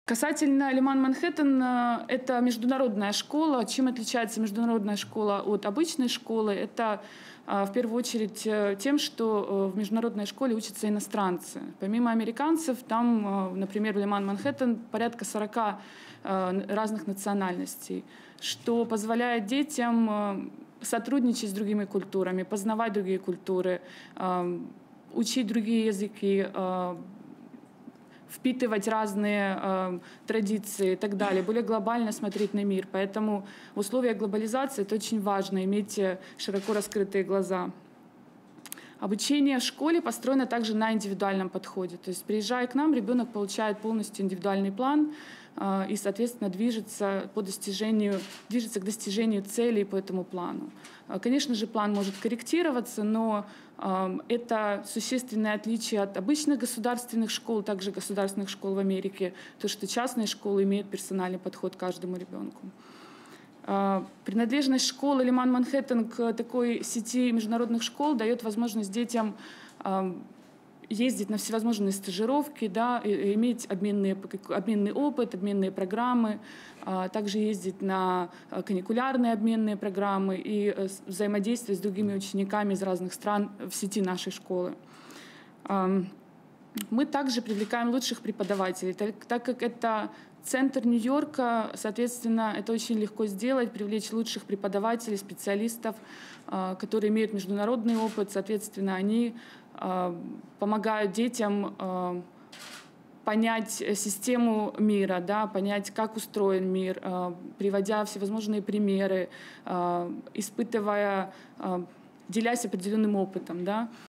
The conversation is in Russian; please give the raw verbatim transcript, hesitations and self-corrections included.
Касательно Леман Манхэттен, э, это международная школа. Чем отличается международная школа от обычной школы? Это э, в первую очередь э, тем, что э, в международной школе учатся иностранцы. Помимо американцев, там, э, например, в Леман Манхэттен порядка сорока э, разных национальностей, что позволяет детям э, сотрудничать с другими культурами, познавать другие культуры, э, учить другие языки, э, впитывать разные э, традиции и так далее, более глобально смотреть на мир. Поэтому в условиях глобализации это очень важно, иметь широко раскрытые глаза. Обучение в школе построено также на индивидуальном подходе. То есть, приезжая к нам, ребенок получает полностью индивидуальный план э, и, соответственно, движется, по достижению, движется к достижению целей по этому плану. Э, конечно же, план может корректироваться, но э, это существенное отличие от обычных государственных школ, также государственных школ в Америке, то, что частные школы имеют персональный подход к каждому ребенку. Принадлежность школы Леман Манхэттен к такой сети международных школ дает возможность детям ездить на всевозможные стажировки, да, и иметь обменные, обменный опыт, обменные программы, также ездить на каникулярные обменные программы и взаимодействовать с другими учениками из разных стран в сети нашей школы. Мы также привлекаем лучших преподавателей, так, так как это центр Нью-Йорка, соответственно, это очень легко сделать, привлечь лучших преподавателей, специалистов, которые имеют международный опыт, соответственно, они помогают детям понять систему мира, да, понять, как устроен мир, приводя всевозможные примеры, испытывая, делясь определенным опытом. Да.